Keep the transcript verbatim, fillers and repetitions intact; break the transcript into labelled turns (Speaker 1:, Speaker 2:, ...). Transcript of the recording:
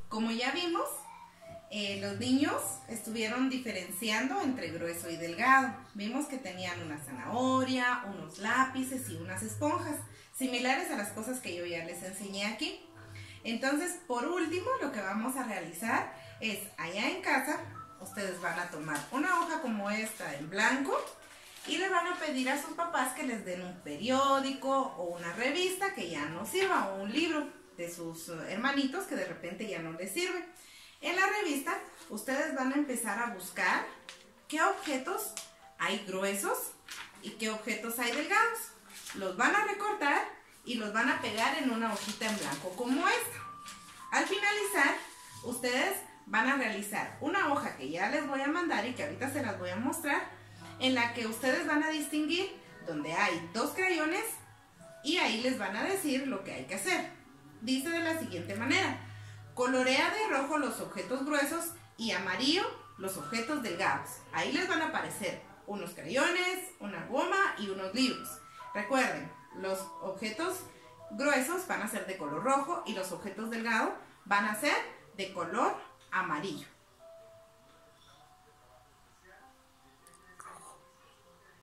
Speaker 1: Como ya vimos, eh, los niños estuvieron diferenciando entre grueso y delgado. Vimos que tenían una zanahoria, unos lápices y unas esponjas, similares a las cosas que yo ya les enseñé aquí. Entonces, por último, lo que vamos a realizar es, allá en casa, ustedes van a tomar una hoja como esta en blanco y le van a pedir a sus papás que les den un periódico o una revista que ya no sirva, o un libro de sus hermanitos que de repente ya no les sirve. En la revista, ustedes van a empezar a buscar qué objetos hay gruesos y qué objetos hay delgados. Los van a recortar y los van a pegar en una hojita en blanco como esta. Al finalizar, ustedes van a realizar una hoja que ya les voy a mandar y que ahorita se las voy a mostrar, en la que ustedes van a distinguir donde hay dos crayones y ahí les van a decir lo que hay que hacer. Dice de la siguiente manera: colorea de rojo los objetos gruesos y amarillo los objetos delgados. Ahí les van a aparecer unos crayones, una goma y unos libros. Recuerden, los objetos gruesos van a ser de color rojo y los objetos delgados van a ser de color amarillo.